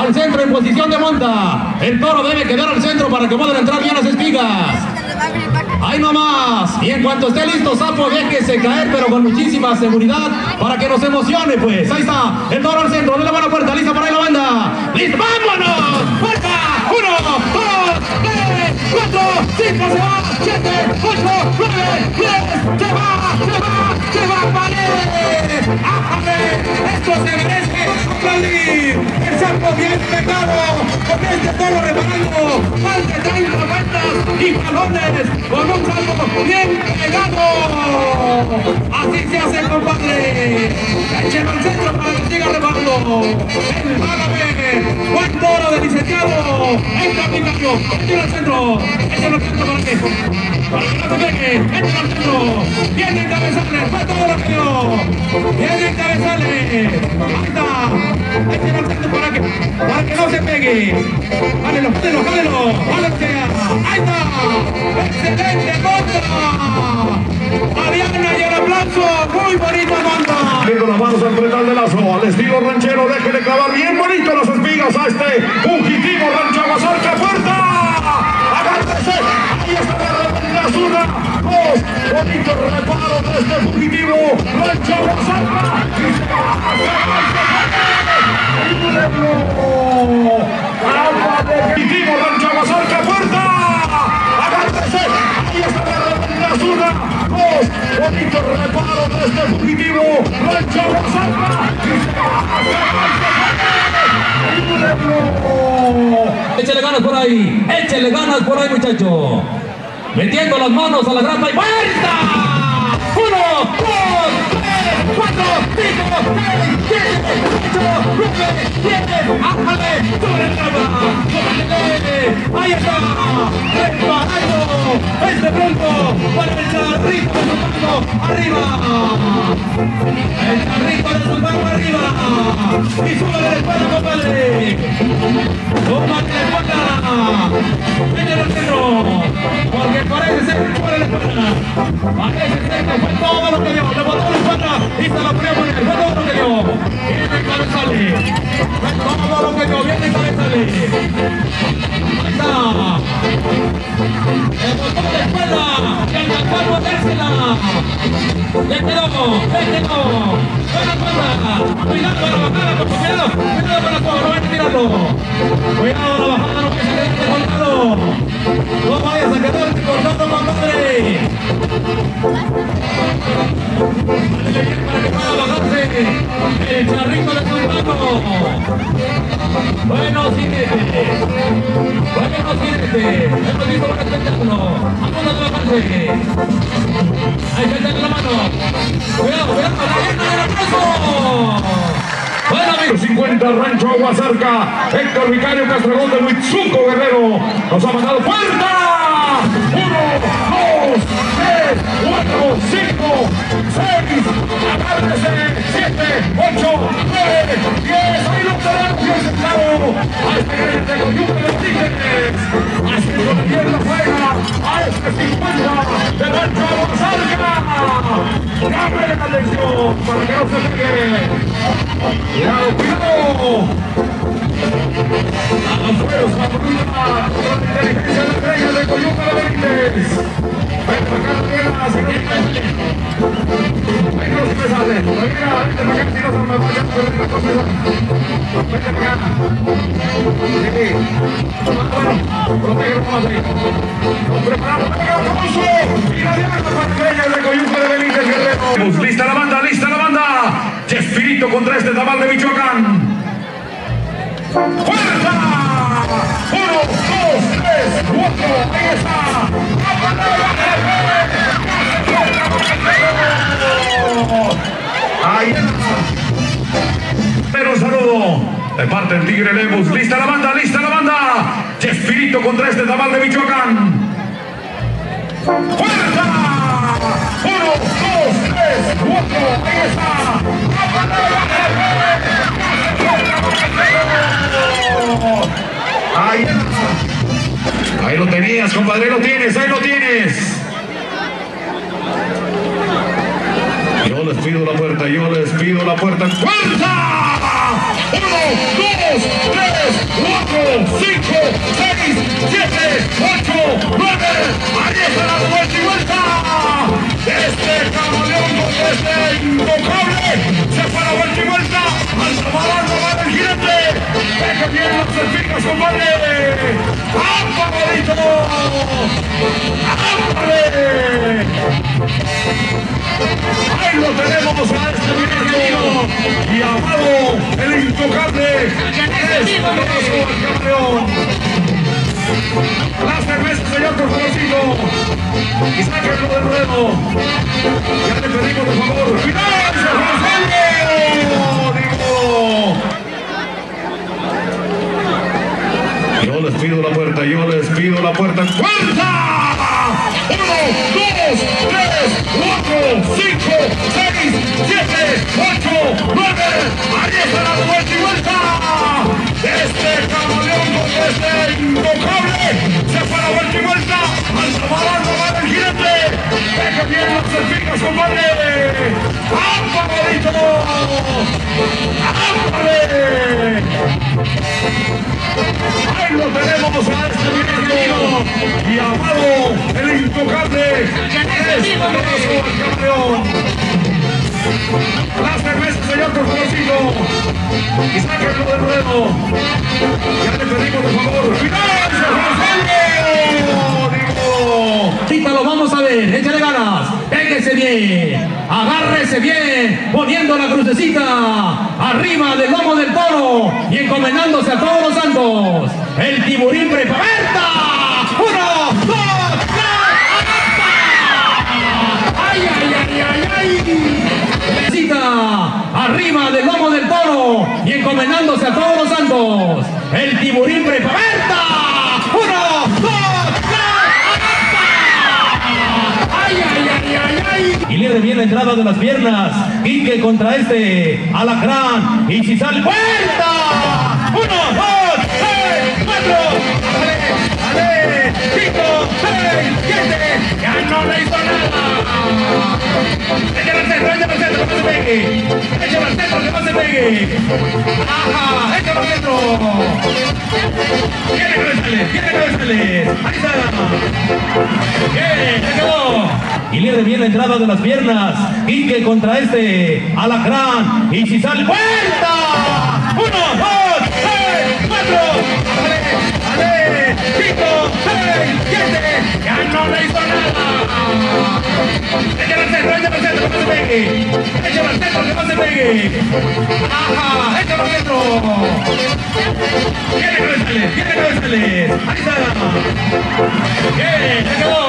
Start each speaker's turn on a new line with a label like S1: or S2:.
S1: al centro en posición de monta. El toro debe quedar al centro para que puedan entrar bien las espigas. Ahí nomás. Y en cuanto esté listo, Sapo, déjese caer, pero con muchísima seguridad para que nos emocione, pues. Ahí está, el toro al centro, de la buena puerta, lista para ahí la banda. ¡Listo! ¡Vámonos! ¡Puerta! 1, 2, 3, 4, 5, se va, 7, 8, 9, 10, se va, vale. ¡Ájame! Esto se merece aplaudir. El Sapo bien pegado, con este toro reparando más de 30 vueltas y jalones, con un Sapo bien pegado. Así se hace, compadre. Échelo al centro para que siga remando. Págame. Buen toro de licenciado. Entra mi cambio. Échelo al centro. Échelo al centro para que no se pegue. Échelo al centro. Viene encabezarle. Fue todo lo que dio. Viene encabezarle. Ahí está. Échelo al centro para que no se pegue. Jálelo. Jálelo sea. Ahí está. Excelente monta. Mariana y el aplauso. Muy bonita monta.
S2: Con las manos al pretal de lazo, al estilo ranchero, déjele clavar bien bonito las espigas a este fugitivo Rancho Aguasarca. ¡Puerta! ¡Agárrese! Ahí está la zurda. Dos bonitos reparos de este fugitivo Rancho Aguasarca. Fugitivo Rancho Aguasarca. ¡Puerta! ¡Agárrese! Ahí está la zurda. Dos bonitos reparos de este fugitivo Rancho Aguasarca.
S1: Échale ganas por ahí, muchacho. Metiendo las manos a la grapa y ¡vuelta! 1, 2, 3, 4, 5, 6, 7, 8, 9, 10. ¡Ájale! ¡Sobre el grapa! ¡Súbele! ¡Ahí está! ¡Preparado! ¡Este pronto! ¡Para el charrito de su mano! ¡Arriba! ¡El charrito de su mano arriba! ¡Y súbele el palo, compadre! ¡Tómate la espalda! ¡Métele al centro! Porque parece ser que fue la espalda. Parece ser que fue todo lo que dio. Le botó la espalda y se la fue muy bien. Fue todo lo que dio. Viene cabezale. Fue todo lo que dio. Viene cabezale. Ahí está. Le botó la espalda. Y alcanzó a botársela. Le quedó. Buena espalda. Cuidado con la bajada, por cuidado. Cuidado con la soga. No vayas a tirarlo. Cuidado la bajada, no que se quede cortado. No vayas a quedarte cortado, compadre. Para que pueda bajarse el charrito de su mano. Bueno, jinete. Hemos visto un espectáculo. Vamos a bajarse. Ahí está la mano. Cuidado, la pierna del aplauso. Bueno, amigos,
S2: 50 Rancho Aguasarca. Héctor Vicario Castragón de Huitzuco Guerrero nos ha mandado puerta. 1, 2, 3, 4, 5, 6. Agárrese. 7, 8, 9, 10. Ahí lo tenemos bien sentado. A este grande de Coyuca de Tigres. Haciendo la pierna fuera. A este 50 de Rancho Aguasarca. Llame la atención para que no se pegue. Cuidado. A los fueros, a la inteligencia de la estrella de Coyuca de Benítez. Ven para acá, mira, así que ven, no se me sale. Mira, vente para acá, si no se me vaya, vente para acá. Sí. Bueno, protégelo más ahí. Preparado, venga, famoso. Y la diana estrella de Coyuca de Benítez, Guerrero. Lista la banda. Chespirito contra este tamal de Michoacán. ¡Fuerza! 1, 2, 3, 4. Ahí está. Ahí está. Pero un saludo de parte del Tigre Lemus. Lista la banda. Chespirito contra este tamal de Michoacán. ¡Fuerza! 1, 2, 3, 4. Ahí está. Ahí lo tenías, compadre, ahí lo tienes. Yo les pido la puerta. ¡Fuerza! 1, 2, 3, 5, 6, 7, 8, 9. Ahí está la vuelta y vuelta. Este camaleón con este intocable se fue a la vuelta y vuelta. Al tomar el jinete. Deja bien las cervicas, compadre. ¡Apagadito! ¡Ándale! Ahí lo tenemos a este niño llamado el intocable. Es el campeón. La cerveza, señor, por favorcito. Y sáquenlo del ruedo. Ya le pedimos, por favor. ¡Cuidado! Yo les pido la puerta, yo les pido la puerta. ¡Puerta! 1, 2, 3, 4, 5, 6, 7, 8, 9. Ahí está la vuelta y vuelta. Este camaleón con este intocable se fue a la vuelta y vuelta. Al tomar el jinete. Deja bien las cervicas, compadre. ¡Apagadito! ¡Ándale! Ahí lo tenemos a este niño llamado el intocable. Es el campeón. La cerveza, señor, por favorcito. Y sáquenlo del ruedo. Ya le pedimos, por favor. ¡Cuidado!
S1: Ahorita lo vamos a ver, échale ganas, péguese bien, agárrese bien, poniendo la crucecita arriba del lomo del toro y encomendándose a todos los santos. El tiburín prepara. 1, 2, 3, ¡ay, ay, ay, ay, ay! Arriba del lomo del toro y encomendándose a todos los santos. El tiburín prepara. 1, 2, 3, y libre bien la entrada de las piernas. Quique contra este alacrán. Y si sale, ¡vuelta! 1, 2, 3, 4. ¡Ale! 5, 6, 7. Ya no le hizo nada. Échale al centro, que no se pegue. Échale al centro, que no se pegue. Ajá, échale al centro. Tiene que besarle. Ahí está. Bien, se quedó. Y libre bien la entrada de las piernas. Quique contra este alacrán. Y si sale, ¡vuelta! 1, 2, 3, 4. ¡Ale! 5, 6, 7. Ya no le hizo nada. Échale al centro, que no se pegue. Échale al centro, que no se pegue. Ajá, échale al centro. Tiene que besarle. Ahí está. Bien, se quedó.